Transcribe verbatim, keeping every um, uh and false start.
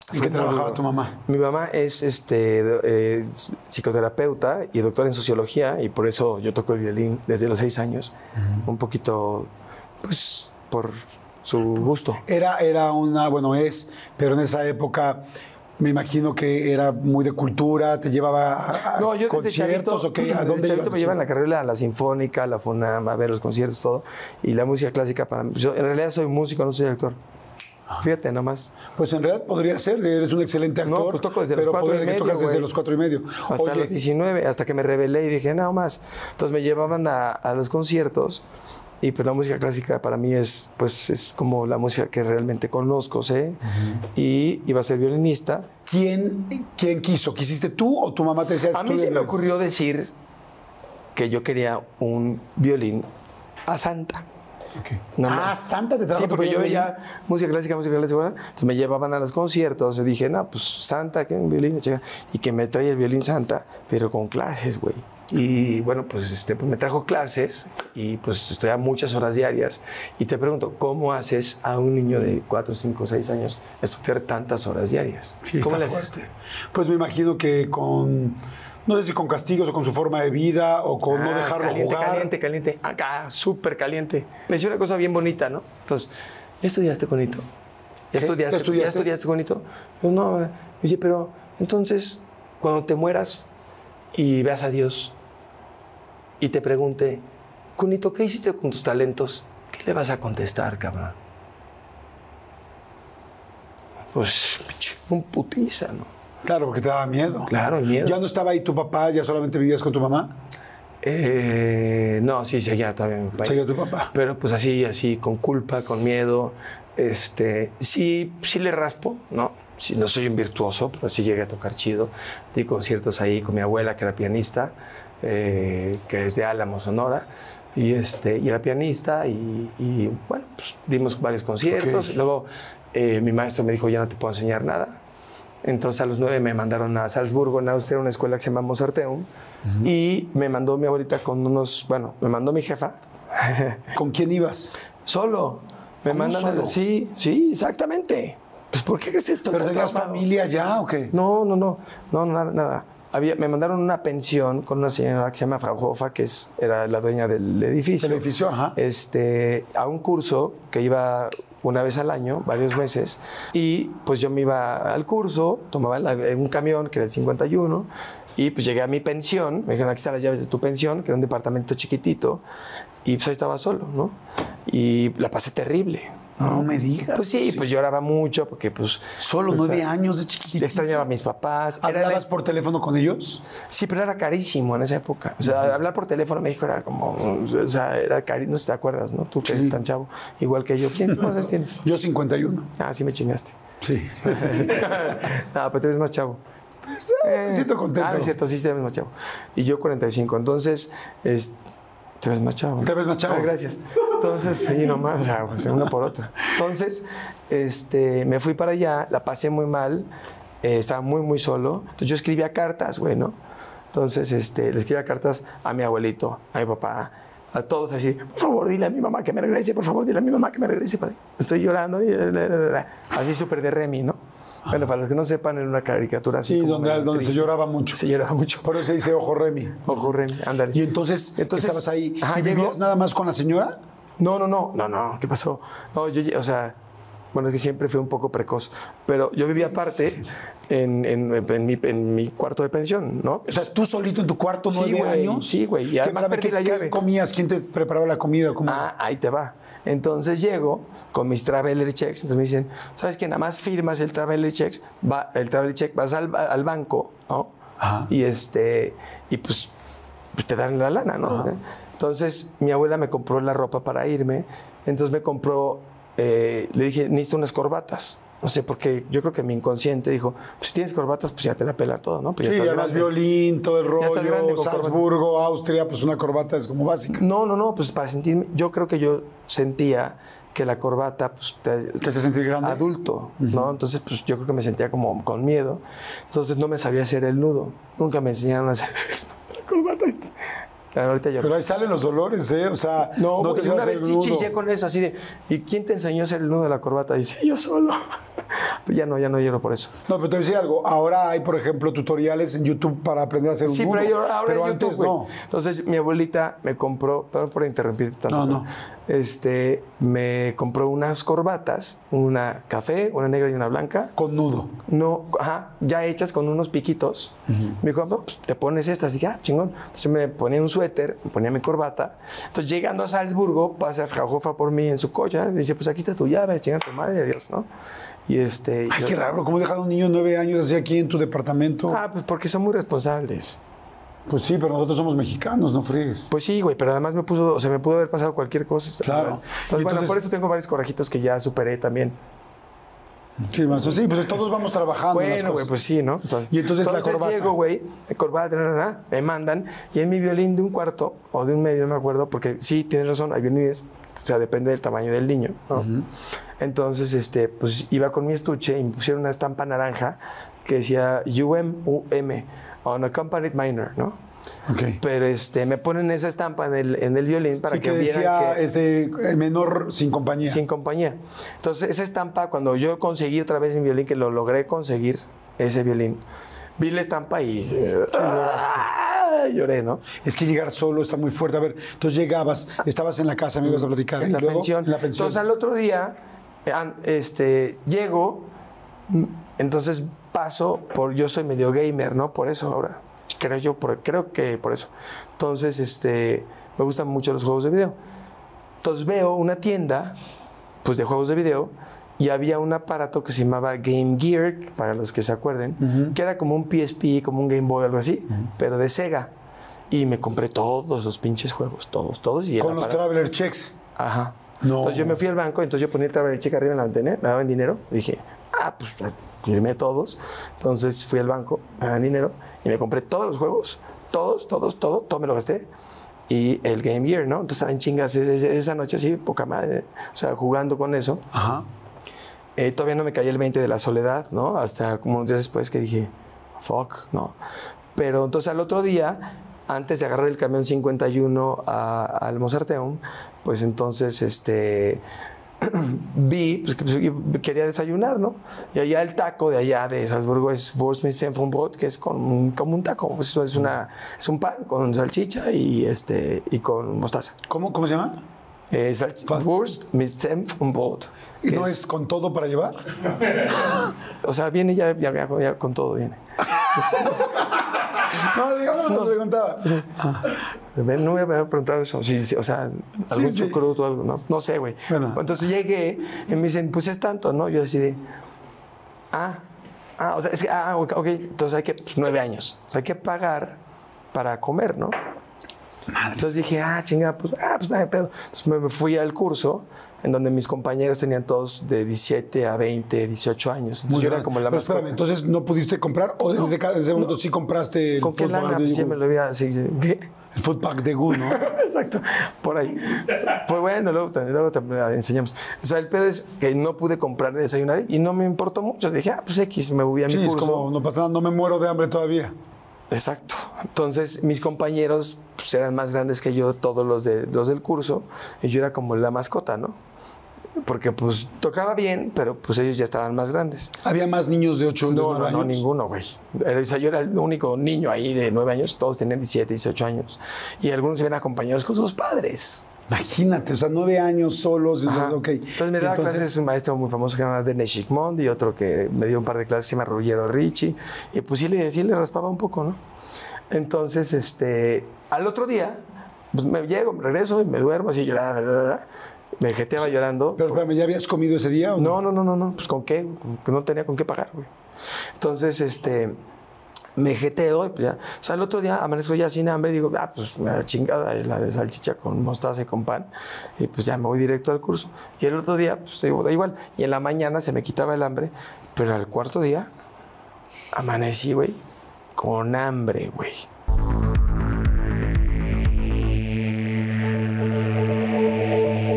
¿En qué trabajaba tu mamá? Mi mamá es este, eh, psicoterapeuta y doctora en sociología, y por eso yo toco el violín desde los seis años. Uh-huh. Un poquito, pues, por su gusto. Era, era una, bueno, es, pero en esa época me imagino que era muy de cultura, te llevaba a, a no, yo conciertos chavito, o qué, ¿a dónde chavito me llevan a la carrera, a la Sinfónica, a la FUNAM, a ver los conciertos, todo. Y la música clásica para mí. Yo en realidad soy músico, no soy actor. Fíjate nomás. Pues en realidad podría ser, eres un excelente actor. No, pues toco desde pero los cuatro y que medio, tocas desde güey. los cuatro y medio. Hasta Oye, los diecinueve, hasta que me rebelé y dije, no más. Entonces me llevaban a, a los conciertos y pues la música clásica para mí es, pues, es como la música que realmente conozco, sé. Uh-huh. Y iba a ser violinista. ¿Quién, ¿Quién quiso? ¿Quisiste tú o tu mamá te decía? A mí se me ocurrió decir que yo quería un violín a Santa. Okay. No, ah, no. Santa te trajo. Sí, porque yo veía música clásica, música clásica, entonces me llevaban a los conciertos y dije, no, pues Santa, que un violín, chica, y que me trae el violín Santa, pero con clases, güey. Y bueno, pues, este, pues me trajo clases y pues estudiaba muchas horas diarias. Y te pregunto, ¿cómo haces a un niño de cuatro, cinco, seis años estudiar tantas horas diarias? Sí, ¿Cómo está fuerte. Pues me imagino que con... No sé si con castigos o con su forma de vida o con ah, no dejarlo caliente, jugar. Caliente, caliente, acá, súper caliente. Me decía una cosa bien bonita, ¿no? Entonces, ¿ya estudiaste, Conito? ¿Ya estudiaste, estudiaste? ¿Ya estudiaste, Conito? Yo, no. Me dice, pero entonces, cuando te mueras y veas a Dios y te pregunte, Conito, ¿qué hiciste con tus talentos? ¿Qué le vas a contestar, cabrón? Pues, un putiza, ¿no? Claro, porque te daba miedo. Claro, el miedo. ¿Ya no estaba ahí tu papá? ¿Ya solamente vivías con tu mamá? Eh, no, sí, seguía todavía mi papá. Seguía tu papá. Pero pues así, así, con culpa, con miedo. Este, sí, sí le raspo, ¿no? Sí, no soy un virtuoso, pero sí llegué a tocar chido. Di conciertos ahí con mi abuela, que era pianista, eh, que es de Álamo, Sonora. Y, este, y era pianista y, y bueno, pues dimos varios conciertos. Okay. Luego eh, mi maestro me dijo, ya no te puedo enseñar nada. Entonces a los nueve me mandaron a Salzburgo, en Austria, una escuela que se llama Mozarteum. Uh-huh. Y me mandó mi abuelita con unos, bueno, me mandó mi jefa. ¿Con quién ibas? Solo. Me mandan solo? A, sí, sí, exactamente. Pues ¿por qué crees esto? ¿Pero tenías familia ya o qué? No, no, no, no, nada, nada. Había, me mandaron una pensión con una señora que se llama Frau Hofa, que es, era la dueña del edificio. El edificio, ajá. Este, a un curso que iba una vez al año, varios meses, y pues yo me iba al curso, tomaba la, un camión que era el cincuenta y uno, y pues llegué a mi pensión, me dijeron, aquí están las llaves de tu pensión, que era un departamento chiquitito, y pues ahí estaba solo, ¿no? Y la pasé terrible. No, no me digas. Pues sí, sí, pues lloraba mucho porque pues... Solo pues, nueve años de chiquitito. Extrañaba a mis papás. ¿Hablabas la... por teléfono con ellos? Sí, pero era carísimo en esa época. O sea, uh-huh. hablar por teléfono en México era como... O sea, era carísimo. No sé si te acuerdas, ¿no? Tú que sí. eres tan chavo. Igual que yo. ¿Quién cuántos años tienes? Yo cincuenta y uno. Ah, sí me chingaste. Sí. No, pero tú eres más chavo. Pues, eh, me siento contento. Ah, es cierto, sí, te ves más chavo. Y yo cuarenta y cinco. Entonces, es... te ves más chavo. Te ves más chavo. Ah, gracias. Entonces, sí, nomás, o sea, pues, una por otra. Entonces, este, me fui para allá, la pasé muy mal, eh, estaba muy, muy solo. Entonces, yo escribía cartas, güey, ¿no? Entonces, este, le escribía cartas a mi abuelito, a mi papá, a todos así, por favor, dile a mi mamá que me regrese, por favor, dile a mi mamá que me regrese. Padre. Estoy llorando, así súper de Remy, ¿no? Bueno, para los que no sepan, era una caricatura así. Sí, como donde, donde se lloraba mucho. Se lloraba mucho. Por eso se dice Ojo Remy. Ojo Remy, ándale. Y entonces, entonces estabas ahí. Ajá, ¿Y vivías nada más con la señora? No, no, no, no, no, ¿qué pasó? No, yo, o sea, bueno, es que siempre fui un poco precoz, pero yo vivía aparte en, en, en, mi, en mi cuarto de pensión, ¿no? O sea, tú solito en tu cuarto, sí, nueve güey, años. Sí, güey, y además perdí ¿qué, la llave. ¿Qué comías? ¿Quién te preparaba la comida? ¿Cómo? Ah, ahí te va. Entonces llego con mis traveler checks, entonces me dicen, ¿sabes qué? Nada más firmas el traveler checks, va, el traveler check, vas al, al banco, ¿no? Ajá. Y este, y pues, pues te dan la lana, ¿no? Ajá. Entonces, mi abuela me compró la ropa para irme. Entonces me compró, eh, le dije, necesito unas corbatas. No sé, porque yo creo que mi inconsciente dijo, pues si tienes corbatas, pues ya te la pela todo, ¿no? Pues sí, ya estás además grande. Violín, todo el rollo, grande, Salzburgo, Austria, pues una corbata es como básica. No, no, no, pues para sentirme, yo creo que yo sentía que la corbata, pues te, te hace sentir grande. Adulto, uh-huh. ¿no? Entonces, pues yo creo que me sentía como con miedo. Entonces no me sabía hacer el nudo. Nunca me enseñaron a hacer la corbata. Claro, ahorita yo... Pero ahí salen los dolores, ¿eh? O sea, no, no te una vez sí chillé con eso, así de, ¿y quién te enseñó a hacer el nudo de la corbata? Y dice, yo solo. ya no, ya no lloro por eso. No, pero te voy a decir algo. Ahora hay, por ejemplo, tutoriales en YouTube para aprender a hacer un Sí, nudo. pero yo, ahora pero en antes YouTube, no. güey. Entonces, mi abuelita me compró, perdón por interrumpirte tanto. No, no. pero, Este, me compró unas corbatas, una café, una negra y una blanca. Con nudo. No, ajá, ya hechas con unos piquitos. Uh-huh. Me dijo, no, pues te pones estas. Y dije, ah, chingón. Entonces me ponía un suéter, me ponía mi corbata. Entonces, llegando a Salzburgo, pasa Frahofer por mí en su coche. Y dice, pues aquí está tu llave, chinga tu madre, adiós, ¿no? Y este... Ay, yo, qué raro. ¿Cómo dejas a un niño de nueve años así aquí en tu departamento? Ah, pues porque son muy responsables. Pues sí, pero nosotros somos mexicanos, no friegues. Pues sí, güey, pero además me puso, o sea, me pudo haber pasado cualquier cosa. Claro. Entonces, entonces, bueno, por eso tengo varios corajitos que ya superé también. Sí, más, sí, pues todos vamos trabajando. Bueno, güey, pues sí, ¿no? Entonces, y entonces, entonces la corbata. Llego, güey, corbata, na, na, na, me mandan, y en mi violín de un cuarto o de un medio, no me acuerdo, porque sí, tienes razón, hay violines, o sea, depende del tamaño del niño, ¿no? Uh-huh. Entonces, este, pues iba con mi estuche y me pusieron una estampa naranja que decía U M U M, on accompanied minor, ¿no? Okay. Pero este, me ponen esa estampa en el, en el violín para sí, que, que vieran decía que... este menor sin compañía. Sin compañía. Entonces, esa estampa, cuando yo conseguí otra vez mi violín, que lo logré conseguir, ese violín, vi la estampa y... Sí, ¡ah! Lloré, ¿no? Es que llegar solo está muy fuerte. A ver, entonces llegabas, estabas en la casa, me ibas a platicar. En la, luego, pensión. en la pensión. Entonces, al otro día, este, llego, entonces paso por... Yo soy medio gamer, ¿no? Por eso ahora... Creo yo, por, creo que por eso. Entonces, este, me gustan mucho los juegos de video. Entonces veo una tienda, pues, de juegos de video y había un aparato que se llamaba Game Gear, para los que se acuerden, uh-huh. que era como un P S P, como un Game Boy, algo así, uh-huh. pero de Sega. Y me compré todos los pinches juegos, todos, todos. Y con los Traveler Checks. Ajá. No. Entonces yo me fui al banco, entonces yo ponía el Traveler Check arriba en la ventana, me daban dinero, y dije, ah, pues firmé todos. Entonces fui al banco, me daban dinero y me compré todos los juegos, todos, todos, todo, todo me lo gasté. Y el Game Gear, ¿no? Entonces estaban chingas esa noche así, poca madre, o sea, jugando con eso. Ajá. Eh, todavía no me caía el veinte de la soledad, ¿no? Hasta como unos días después que dije, fuck, ¿no? Pero entonces al otro día, antes de agarrar el camión cincuenta y uno a, al Mozarteum, pues entonces, este... vi, pues que quería desayunar, ¿no? Y allá el taco de allá de Salzburgo es Wurst-mit-Senfbrot, que es con, como un taco, pues eso es, una, es un pan con salchicha y, este, y con mostaza. ¿Cómo, cómo se llama? Eh, Wurst-mit-Senfbrot. ¿Y no es, es con todo para llevar? O sea, viene ya, ya, ya, ya con todo, viene. No, digo, no, no, no te contaba. Ah. No me había preguntado eso. Sí, sí, o sea, algún sí, sí. chucrut o algo, ¿no? No sé, güey. Bueno. Entonces llegué y me dicen, pues es tanto, ¿no? Yo decidí, ah, ah, o sea, es que, ah, ok, entonces hay que, pues nueve años. O sea, hay que pagar para comer, ¿no? Madre. Entonces dije, ah, chinga, pues, ah, pues nada de pedo. Entonces me, me fui al curso en donde mis compañeros tenían todos de diecisiete a veinte, dieciocho años. Entonces Muy yo grande. era como la Pero más... espérame, entonces no pudiste comprar o no, en ese, ese momento no. sí compraste el ¿Con qué lana? Pues sí me lo había... Sí, ¿qué? El food pack de Gu, ¿no? Exacto, por ahí. Pues bueno, luego, luego te enseñamos. O sea, el pedo es que no pude comprar de desayunar y no me importó mucho. Dije, ah, pues X, me voy a sí, mi curso. Es como, no pasa nada, no me muero de hambre todavía. Exacto. Entonces, mis compañeros pues, eran más grandes que yo, todos los, de, los del curso, y yo era como la mascota, ¿no? Porque pues tocaba bien, pero pues ellos ya estaban más grandes. ¿Había más niños de ocho o no, nueve no, años? No, ninguno, güey. O sea, yo era el único niño ahí de nueve años, todos tenían diecisiete, dieciocho años. Y algunos se ven acompañados con sus padres. Imagínate, o sea, nueve años solos. Okay. Entonces me daba Entonces, clases un maestro muy famoso que se llama Denis Chikmond y otro que me dio un par de clases que se llama Ruggiero Ricci. Y pues sí le, sí le raspaba un poco, ¿no? Entonces, este, al otro día, pues me llego, me regreso y me duermo así, llorando. Me jeteaba llorando. Pero espérame, ¿ya habías comido ese día o no? No, no, no, no, pues ¿con qué? No tenía con qué pagar, güey. Entonces, este, me jeteo y pues ya. O sea, el otro día amanezco ya sin hambre y digo, ah, pues me da chingada la de salchicha con mostaza y con pan. Y pues ya me voy directo al curso. Y el otro día, pues digo, da igual. Y en la mañana se me quitaba el hambre, pero al cuarto día amanecí, güey, con hambre, güey.